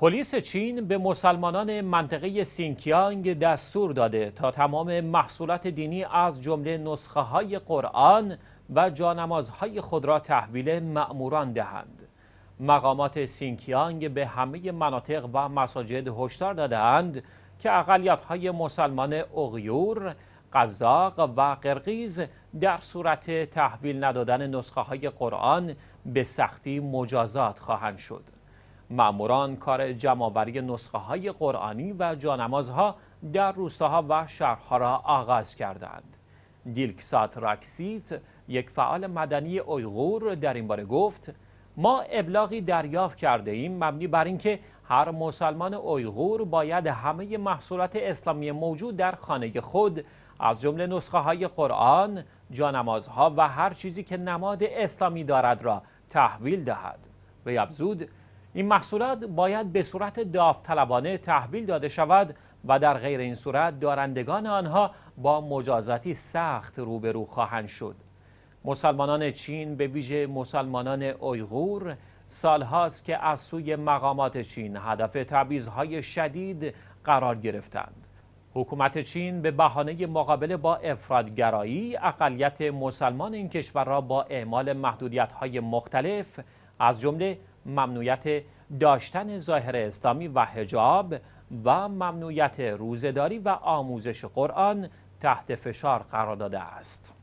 پلیس چین به مسلمانان منطقه سینکیانگ دستور داده تا تمام محصولات دینی از جمله نسخه‌های قرآن و جانمازهای خود را تحویل مأموران دهند. مقامات سینکیانگ به همه مناطق و مساجد هشدار داده‌اند که اقلیت‌های مسلمان اغیور، قزاق و قرقیز در صورت تحویل ندادن نسخه‌های قرآن به سختی مجازات خواهند شد. مأموران کار جمع‌آوری نسخه‌های قرآنی و جانمازها در روستاها و شهرها را آغاز کردند. دیلکسات راکسیت، یک فعال مدنی اویغور، در این باره گفت: ما ابلاغی دریافت کرده ایم مبنی بر اینکه هر مسلمان اویغور باید همه محصولات اسلامی موجود در خانه خود از جمله نسخه‌های قرآن، جانمازها و هر چیزی که نماد اسلامی دارد را تحویل دهد. وی افزود: این محصولات باید به صورت داوطلبانه تحویل داده شود و در غیر این صورت دارندگان آنها با مجازاتی سخت روبرو خواهند شد. مسلمانان چین، به ویژه مسلمانان اویغور، سالهاست که از سوی مقامات چین هدف تبعیض‌های شدید قرار گرفتند. حکومت چین به بهانه مقابله با افراط‌گرایی اقلیت مسلمان این کشور را با اعمال محدودیت‌های مختلف از جمله ممنوعیت داشتن ظاهر اسلامی و حجاب و ممنوعیت روزه‌داری و آموزش قرآن تحت فشار قرار داده است.